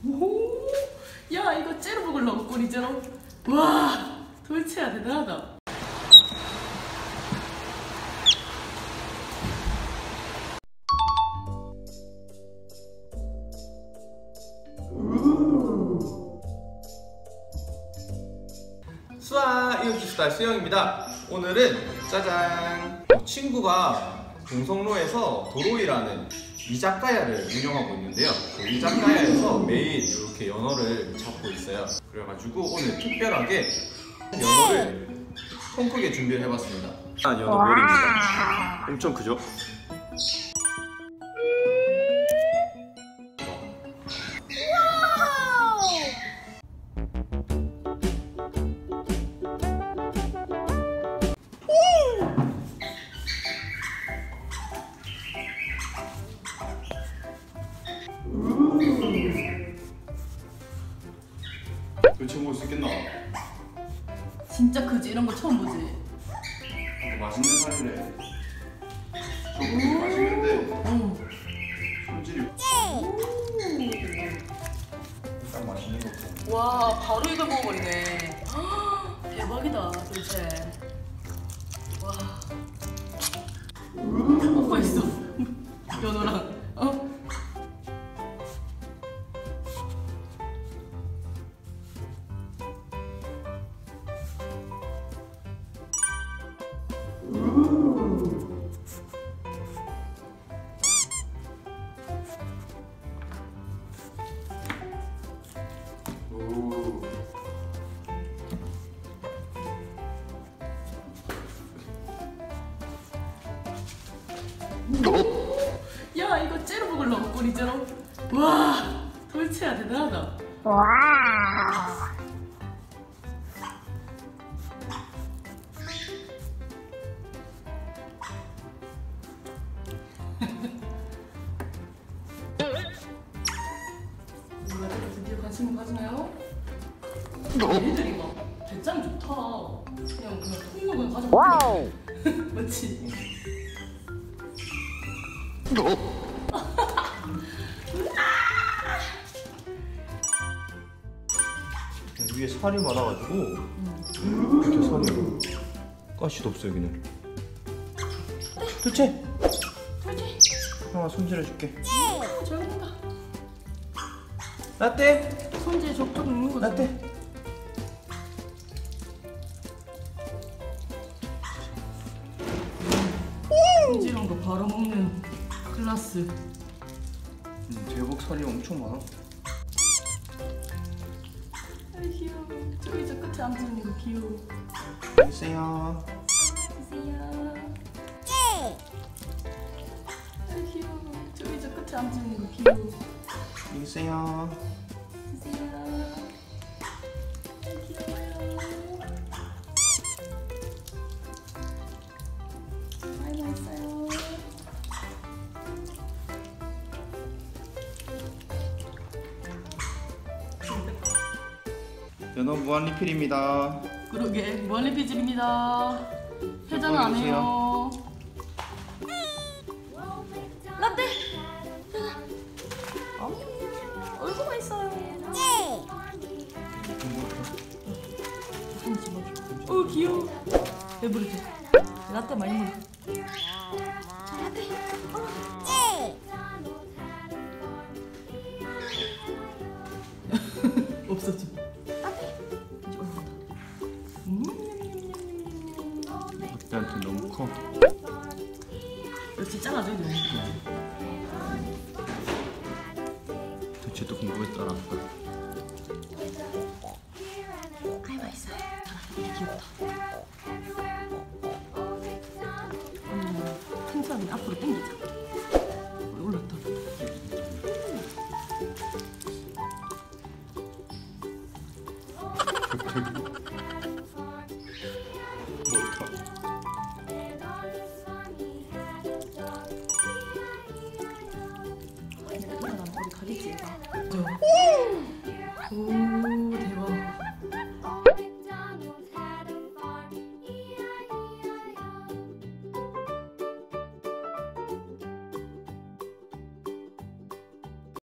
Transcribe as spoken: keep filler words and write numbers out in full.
오, 야 이거 째로 먹으려고 꼬리째로. 와, 돌체야 대단하다. 수아 이웃기수다 수영입니다. 오늘은 짜잔, 친구가 동성로에서 도로이라는 이자카야를 운영하고 있는데요. 그 이자카야에서 매일 이렇게 연어를 잡고 있어요. 그래가지고 오늘 특별하게 연어를 통 크게 준비를 해봤습니다. 일단 연어 머리입니다. 엄청 크죠? 도대체 먹을 수 있겠나? 진짜 크지? 이런 거 처음 보지? 맛있는 살이래. 조금 맛있는데 응. 손질이 일단 맛있는 거 같고. 와, 바로 이걸 먹어버리네. 헉, 대박이다 도대체. 와, 먹고 있어 연어랑. 어? 야 이거 째로 먹으려고 꼬리째로. 와, 돌체야 대단하다. 와. 누가 드디어 관심을 가지나요? 얘들이 막 배짱 좋다. 그냥 그냥 통역은 가져가. 맞지? 위에 살이 많아가지고 이렇게 살이 가시도 없어 여기는. 도대체 돌체. 하나 손질해줄게. 잘 먹는다. 라떼 손질 족족 먹는 거지. 라떼. 손질한 거 바로 먹는 클라스. 음, 제복 살이 엄청 많아. 아이 귀여워. 저기 저 끝에 앉아있는 거 귀여워. 안녕하세요. 안녕하세요. 아이 귀여워. 저기 저 끝에 앉아있는 거 귀여워. 안녕하세요. 안녕하세요. 아이 귀여워요. 많이 맛있어요. 연어 무한 리필입니다. 그러게 무한리필집입니다. 회전은 안 해요. 라떼. 어? 얼굴 맛있어요. 어 귀여워. 배부르지? 라떼 많이 먹어. 자, 라떼. 없어져. 라떼. 이제 올라간다. 음. 라떼한테 너무 커. 이렇게 잘라줘야 돼. 도대체 또 궁금했더라. 아이 맛있어요. 되게 귀엽다. 음, 탱차는 앞으로 당기자. 올랐다. 우리 가리지 얘가. 오.